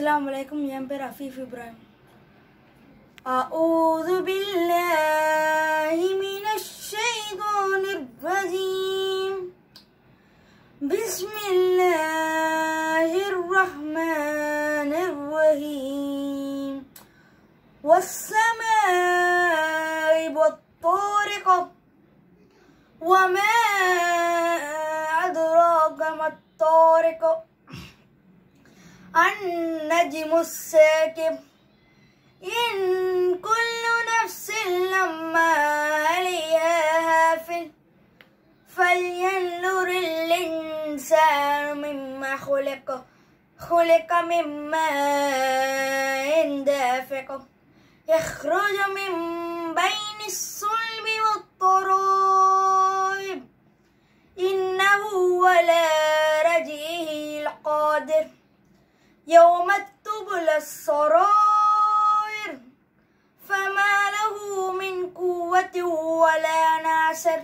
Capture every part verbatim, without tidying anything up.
Assalamu alaikum. என் பேர் அஃபீஃப் இப்ராஹிம். أعوذ بالله من الشيطان الرجيم. بسم الله الرحمن الرحيم. والسماء والطارق وما أدراك ما الطارق النجم الثاقب إن كل نفس لما عليها حافظ فلينظر الإنسان مما خلق خلق من ماء دافق يخرج من بين الصلب والترائب إنه على رجعه لقادر يوم تبلى السرائر فما له من قوة ولا ناصر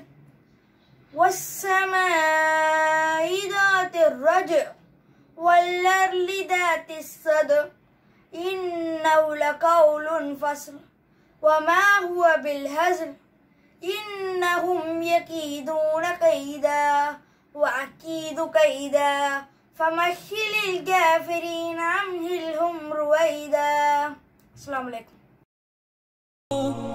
والسماء ذات الرجع والأرض ذات الصدع إنه لقول فصل وما هو بالهزل إنهم يكيدون كيدا وأكيد كيدا فمهل الكافرين أمهلهم رويدا. السلام عليكم.